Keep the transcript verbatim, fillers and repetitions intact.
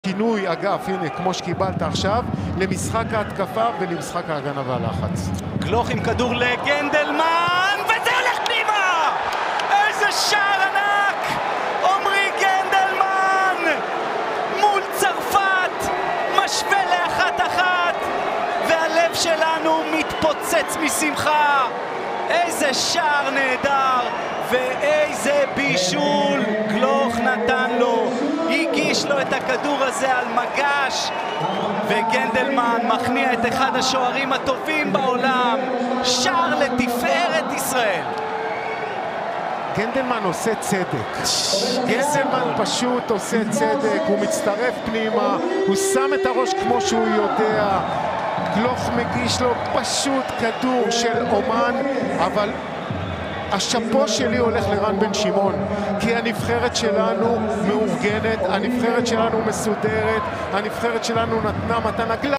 שינוי אגף, הנה, כמו שקיבלת עכשיו, למשחק ההתקפה ולמשחק ההגנה והלחץ. גלוך עם כדור לגנדלמן, וזה הולך פנימה! איזה שער ענק! עומרי גנדלמן! מול צרפת! משווה לאחת אחת! והלב שלנו מתפוצץ משמחה! איזה שער נהדר! ואיזה בישול גלוך נתן לו! הגיש לו את הכדור הזה על מגש, וגנדלמן מכניע את אחד השוערים הטובים בעולם. שער לתפארת ישראל. גנדלמן עושה צדק. גנדלמן פשוט עושה צדק, הוא מצטרף פנימה, הוא שם את הראש כמו שהוא יודע. גלוך מגיש לו פשוט כדור של אומן, אבל השפו שלי הולך לרן בן שמעון, כי הנבחרת שלנו מאורגנת, הנבחרת שלנו מסודרת, הנבחרת שלנו נתנה מתנה.